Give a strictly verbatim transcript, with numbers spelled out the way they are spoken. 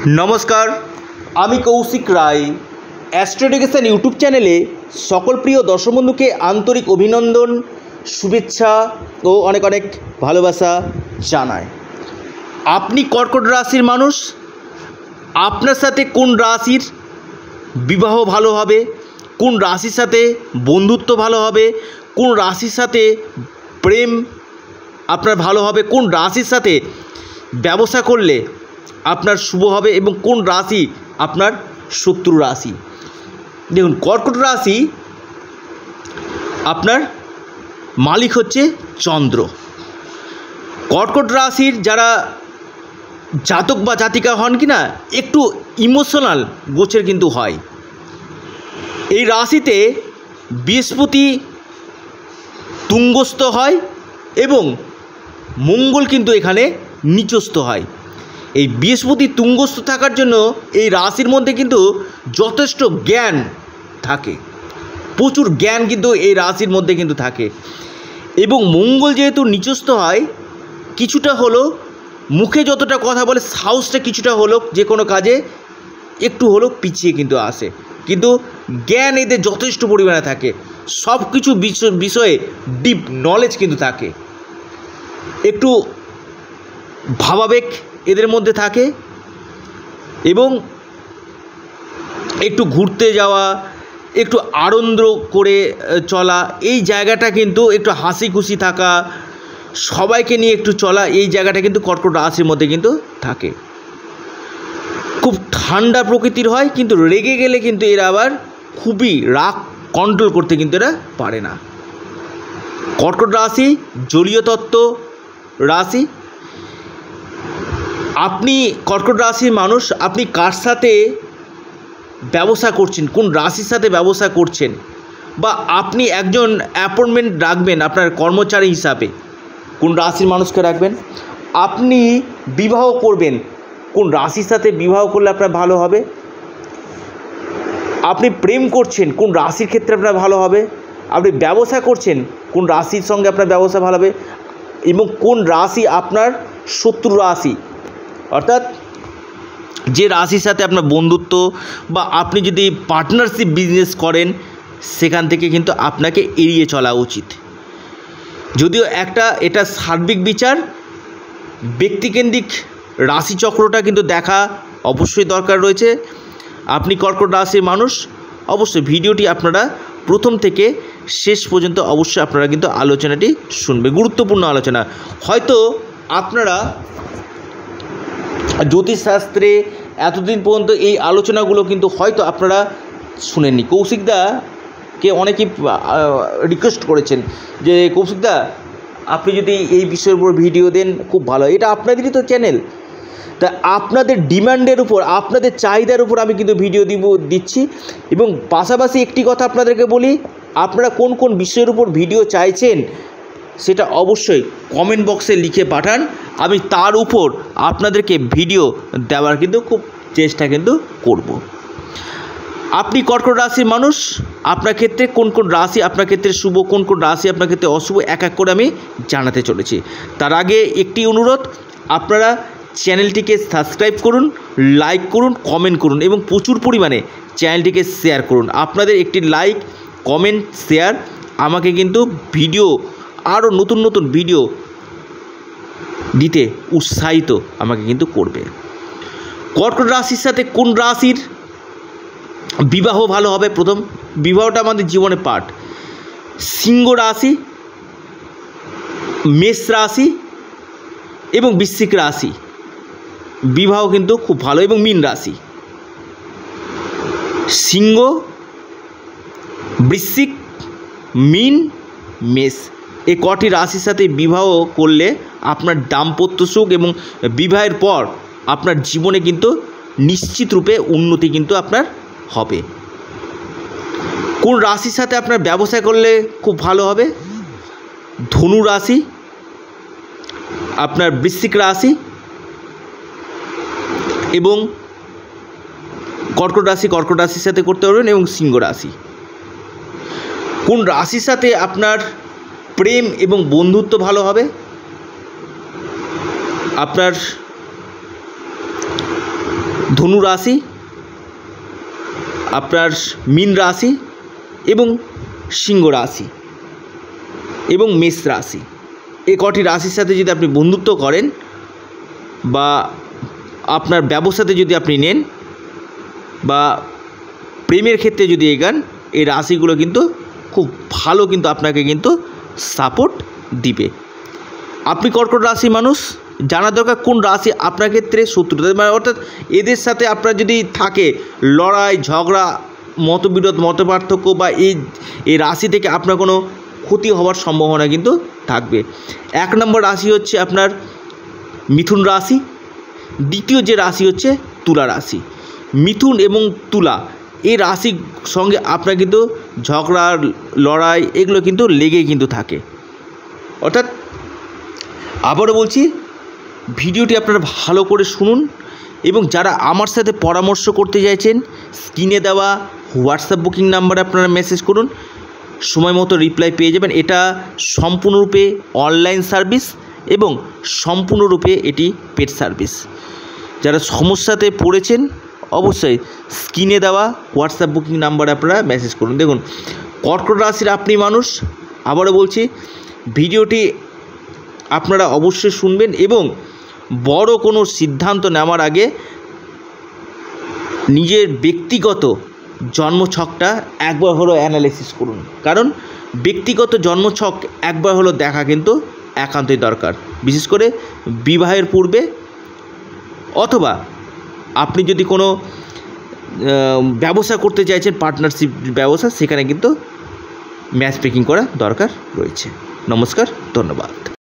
नमस्कार आमी Kaushik Roy astro education YouTube चैनेले सकल प्रिय दर्शक बंधुके आंतरिक अभिनंदन शुभेच्छा और अनेक अनेक भालोबासा जानाई। आपनी कर्कट राशिर मानुष आपनार साथे कोन राशिर विवाह भालो हबे, कोन राशिर साथे बंधुत्व भालो हबे, कोन राशिर साथे प्रेम आपनार भालो हबे, कोन राशिर साथे व्यवसा करले आपनार शुभ हबे एवं कोन राशि आपनार शत्रु राशि। देखुन कर्कट राशि आपनार मालिक होच्छे चंद्र। कर्कट राशिर जारा जातक बा जातिका हन किना एकटू इमोशनल गोचर किन्तु हय। এই রাশিতে বৃহস্পতি তুঙ্গস্থ হয় এবং মঙ্গল কিন্তু এখানে নিচস্থ হয়। এই বৃহস্পতি তুঙ্গস্থ থাকার জন্য এই রাশির মধ্যে কিন্তু যথেষ্ট জ্ঞান থাকে, প্রচুর জ্ঞান কিন্তু এই রাশির মধ্যে কিন্তু থাকে এবং মঙ্গল যেহেতু নিচস্থ হয় কিছুটা হলো মুখে যতটা কথা বলে সাহসটা কিছুটা হলো যে কোনো কাজে একটু হলো পিছিয়ে কিন্তু আসে, কিন্তু জ্ঞান এদের যথেষ্ট পরিমাণে থাকে, সব কিছু বিষয়ে ডিপ নলেজ কিন্তু থাকে, একটু ভাবাবেগ এদের মধ্যে থাকে এবং একটু ঘুরতে যাওয়া, একটু আনন্দ করে চলা, এই জায়গাটা কিন্তু একটু হাসি খুশি থাকা, সবাইকে নিয়ে একটু চলা, এই জায়গাটা কিন্তু কর্কট রাশির মধ্যে কিন্তু থাকে। খুব ঠান্ডা প্রকৃতির হয় কিন্তু রেগে গেলে কিন্তু এরা আবার খুবই রাগ কন্ট্রোল করতে কিন্তু এরা পারে না। কর্কট রাশি জলীয় তত্ত্ব রাশি। আপনি কর্কট রাশির মানুষ, আপনি কার সাথে ব্যবসা করছেন, কোন রাশির সাথে ব্যবসা করছেন, বা আপনি একজন অ্যাপয়েন্টমেন্ট রাখবেন আপনার কর্মচারী হিসাবে কোন রাশির মানুষকে রাখবেন, আপনি বিবাহ করবেন কোন রাশির সাথে বিবাহ করলে আপনার ভালো হবে, আপনি প্রেম করছেন কোন রাশির ক্ষেত্রে আপনার ভালো হবে, আপনি ব্যবসা করছেন কোন রাশির সঙ্গে আপনার ব্যবসা ভালো হবে এবং কোন রাশি আপনার শত্রু রাশি, অর্থাৎ যে রাশির সাথে আপনার বন্ধুত্ব বা আপনি যদি পার্টনারশিপ বিজনেস করেন সেখান থেকে কিন্তু আপনাকে এড়িয়ে চলা উচিত। যদিও একটা এটা সার্বিক বিচার, ব্যক্তিকেন্দ্রিক রাশিচক্রটা কিন্তু দেখা অবশ্যই দরকার রয়েছে। আপনি কর্কট রাশির মানুষ, অবশ্যই ভিডিওটি আপনারা প্রথম থেকে শেষ পর্যন্ত অবশ্যই আপনারা কিন্তু আলোচনাটি শুনবে, গুরুত্বপূর্ণ আলোচনা। হয়তো আপনারা জ্যোতিষশাস্ত্রে এতদিন পর্যন্ত এই আলোচনাগুলো কিন্তু হয়তো আপনারা শুনেননি। কৌশিকদাকে অনেকেই রিকোয়েস্ট করেছেন যে কৌশিকদা আপনি যদি এই বিষয়ের উপর ভিডিও দেন খুব ভালো, এটা আপনাদেরই তো চ্যানেল, তা আপনাদের ডিমান্ডের উপর আপনাদের চাহিদার উপর আমি কিন্তু ভিডিও দিব দিচ্ছি এবং পাশাপাশি একটি কথা আপনাদেরকে বলি, আপনারা কোন কোন বিষয়ের উপর ভিডিও চাইছেন সেটা অবশ্যই কমেন্ট বক্সে লিখে পাঠান, আমি তার উপর আপনাদেরকে ভিডিও দেওয়ার কিন্তু খুব চেষ্টা কিন্তু করব। আপনি কর্কট রাশির মানুষ, আপনার ক্ষেত্রে কোন কোন রাশি আপনার ক্ষেত্রে শুভ, কোন কোন রাশি আপনার ক্ষেত্রে অশুভ এক এক করে আমি জানাতে চলেছি। তার আগে একটি অনুরোধ, আপনারা চ্যানেলটিকে সাবস্ক্রাইব করুন, লাইক করুন, কমেন্ট করুন এবং প্রচুর পরিমাণে চ্যানেলটিকে শেয়ার করুন। আপনাদের একটি লাইক, কমেন্ট, শেয়ার আমাকে কিন্তু ভিডিও আরও নতুন নতুন ভিডিও দিতে উৎসাহিত আমাকে কিন্তু করবে। কর্কট রাশির সাথে কোন রাশির বিবাহ ভালো হবে? প্রথম, বিবাহটা আমাদের জীবনে পার্ট। সিংহ রাশি, মেষ রাশি এবং বৃশ্চিক রাশি বিবাহ কিন্তু খুব ভালো এবং মীন রাশি। সিংহ, বৃশ্চিক, মীন, মেষ এই কটি রাশির সাথে বিবাহ করলে আপনার দাম্পত্য সুখ এবং বিবাহের পর আপনার জীবনে কিন্তু নিশ্চিত রূপে উন্নতি কিন্তু আপনার হবে। কোন রাশির সাথে আপনার ব্যবসা করলে খুব ভালো হবে? ধনু রাশি, আপনার বৃশ্চিক রাশি এবং কর্কট রাশি কর্কট রাশির সাথে করতে পারবেন এবং সিংহ রাশি। কোন রাশির সাথে আপনার প্রেম এবং বন্ধুত্ব ভালো হবে? আপনার ধনু রাশি, আপনার মীন রাশি এবং সিংহ রাশি এবং মেষ রাশি, এই কটি রাশির সাথে যদি আপনি বন্ধুত্ব করেন বা আপনার ব্যবসাতে যদি আপনি নেন বা প্রেমের ক্ষেত্রে যদি এগান, এই রাশিগুলো কিন্তু খুব ভালো কিন্তু আপনাকে কিন্তু সাপোর্ট দিবে। আপনি কর্কট রাশি মানুষ, জানা দরকার কোন রাশি আপনার ক্ষেত্রে শত্রুতা, মানে অর্থাৎ এদের সাথে আপনার যদি থাকে লড়াই ঝগড়া মতবিরোধ মতপার্থক্য বা এই এই রাশি থেকে আপনার কোনো ক্ষতি হওয়ার সম্ভাবনা কিন্তু থাকবে। এক নম্বর রাশি হচ্ছে আপনার মিথুন রাশি, দ্বিতীয় যে রাশি হচ্ছে তুলা রাশি। মিথুন এবং তুলা এই রাশির সঙ্গে আপনার কিন্তু ঝগড়া লড়াই এগুলো কিন্তু লেগেই কিন্তু থাকে। অর্থাৎ আবারও বলছি, ভিডিওটি আপনারা ভালো করে শুনুন এবং যারা আমার সাথে পরামর্শ করতে চাইছেন স্ক্রিনে দেওয়া হোয়াটসঅ্যাপ বুকিং নাম্বারে আপনারা মেসেজ করুন, সময় মতো রিপ্লাই পেয়ে যাবেন। এটা সম্পূর্ণরূপে অনলাইন সার্ভিস এবং সম্পূর্ণরূপে এটি পেড সার্ভিস। যারা সমস্যাতে পড়েছেন অবশ্যই স্ক্রিনে দেওয়া হোয়াটসঅ্যাপ বুকিং নাম্বারে আপনারা মেসেজ করুন। দেখুন, কর্কট রাশির আপনি মানুষ, আবারও বলছি ভিডিওটি আপনারা অবশ্যই শুনবেন এবং বড় কোনো সিদ্ধান্ত নেওয়ার আগে নিজের ব্যক্তিগত জন্মছকটা একবার হলো অ্যানালাইসিস করুন, কারণ ব্যক্তিগত জন্মছক একবার হলো দেখা কিন্তু একান্তই দরকার, বিশেষ করে বিবাহের পূর্বে অথবা আপনি যদি কোনো ব্যবসা করতে চাইছেন পার্টনারশিপ ব্যবসা, সেখানে কিন্তু ম্যাচ মেকিং করা দরকার রয়েছে। নমস্কার, ধন্যবাদ।